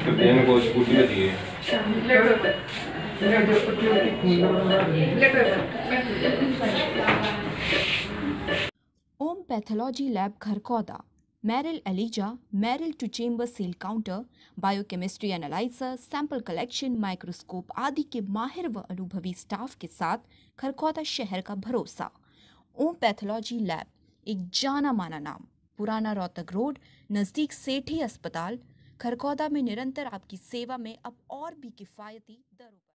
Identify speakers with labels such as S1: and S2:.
S1: बहन को स्कूटी में दिए।
S2: Om pathology lab Kharkhoda, Meril ELISA, Meril two chamber cell counter, biochemistry analyzer, sample collection, microscope आदि के माहिर व अनुभवी स्टाफ के साथ खरखौदा शहर का भरोसा। ओम पैथोलॉजी लैब, एक जाना माना नाम, पुराना रोहतक रोड, नज़दीक सेठी अस्पताल, खरखौदा में निरंतर आपकी सेवा में अब और भी किफ़ायती दरों पर।